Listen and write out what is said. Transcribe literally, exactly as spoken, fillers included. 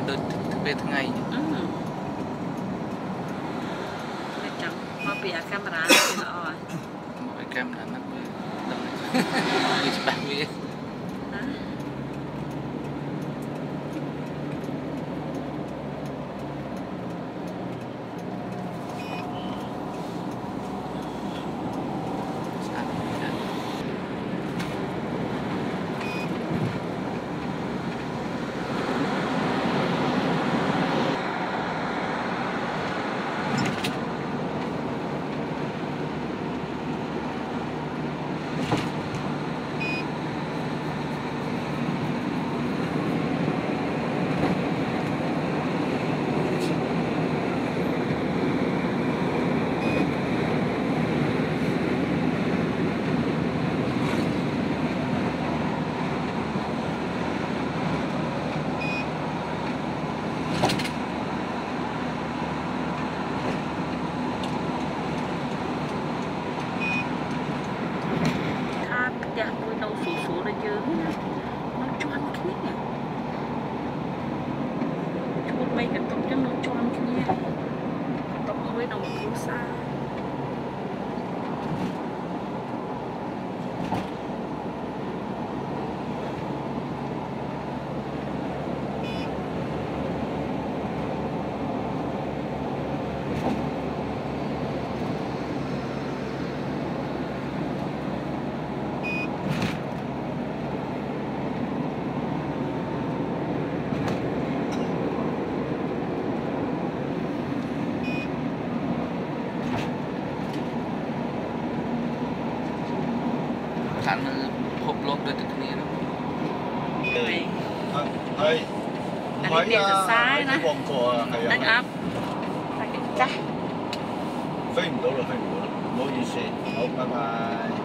đôi về thứ ngày chẳng mà bị camera thì nó cái camera nó bị bạc bị mấy cái tóc cho nó tròn kia tóc với đồng cứu xa khán hộp lốp được từ này đâu. Đây. Đây. Anh đi từ xa nè. Đánh áp. Chắc. Phim được rồi, phim được. Không có gì. Bye bye.